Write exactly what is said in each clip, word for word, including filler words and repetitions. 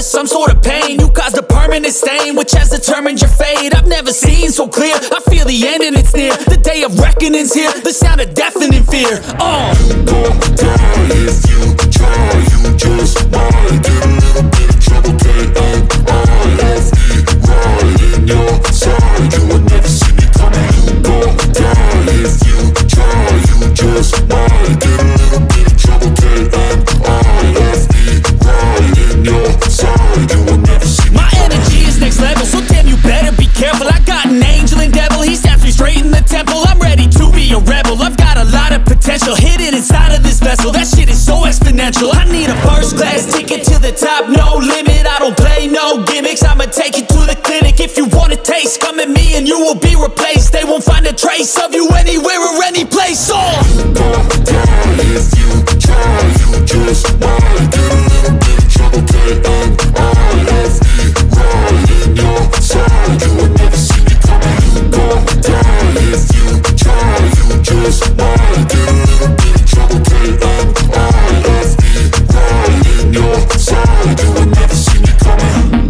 some sort of pain. You caused a permanent stain, which has determined your fate. I've never seen so clear, I feel the end and it's near. The day of reckoning's here, the sound of deafening fear. Uh. You won't die if you try, you just might get a little bit of trouble, K N I F E, right in your side. You will never see me coming. You won't die if you try, you just might get a little bit of trouble, K N I F E, right in your side. You will never see me. My energy is next level, so damn you better be careful. I got an angel and devil, he snaps me straight in the temple. I'm ready to be a rebel, I've got a lot of potential hidden inside of this vessel. That shit is so exponential. I need a first class ticket to the top, no limit. I don't play no gimmicks, I'ma take you to the clinic. If you want a taste, come at me and you will be replaced. They won't find a trace of you anywhere or any place. Oh. You won't die if you try, you just might get a little bit of trouble, K N I F E, right in your side. You will never see me coming. You won't die if you try, you just might get a little bit of trouble, K N I F E, right in your side. You will never see me coming.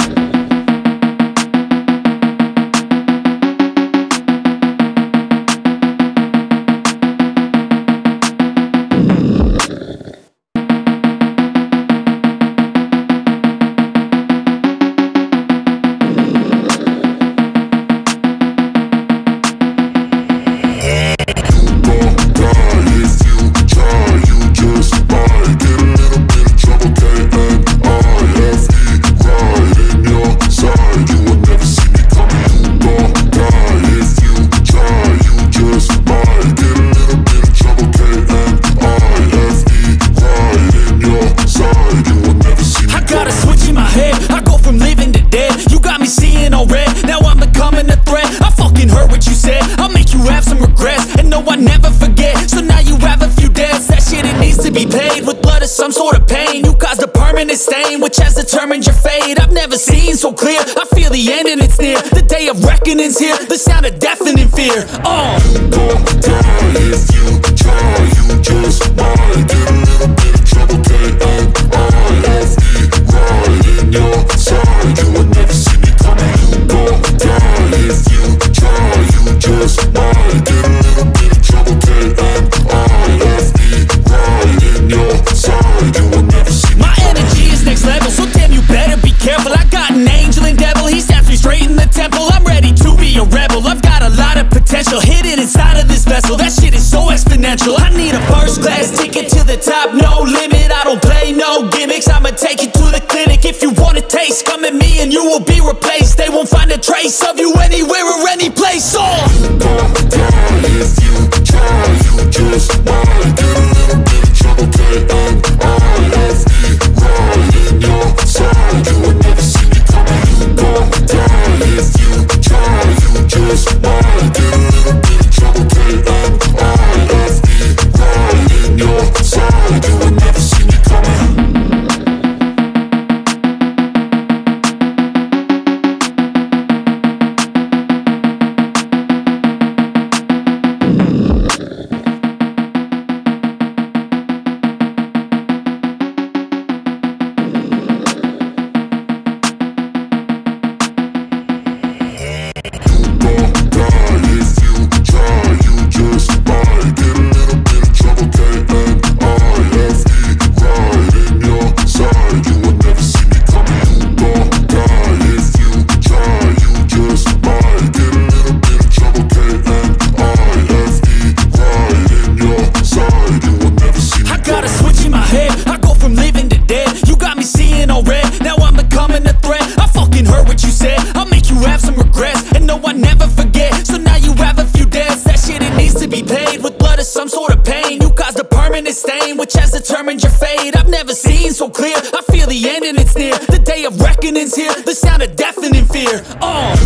Some sort of pain, you caused a permanent stain, which has determined your fate. I've never seen so clear, I feel the end and it's near. The day of reckoning's here, the sound of deafening fear. Uh. You won't die if you try, you just might get a little bit of trouble, K N I F E, right in your side. You will never see me coming. You won't die if you try, you just might get a little bit of trouble, K N I F E, right in your side. You will never see me. My energy is next level, so damn you better be careful. I got an angel and devil, he snaps me straight in the temple. I'm ready to be a rebel, I've got a lot of potential hidden inside of this vessel. That shit is so exponential. I need a first class ticket to the top, no limit. I don't play no gimmicks, I'ma take you to the clinic. If you want a taste, come at me and you will be replaced. They won't find a trace of you anywhere or any place. Oh. You won't die if you try, you just might get a little bit of trouble, K N I F E, right in your side. You will never see me coming. You won't die if you try, you just might get a little bit of trouble, K N I F E, right in your side. You will never see me coming. Determined your fate. I've never seen so clear, I feel the end and it's near. The day of reckoning's here, the sound of deafening fear. Uh.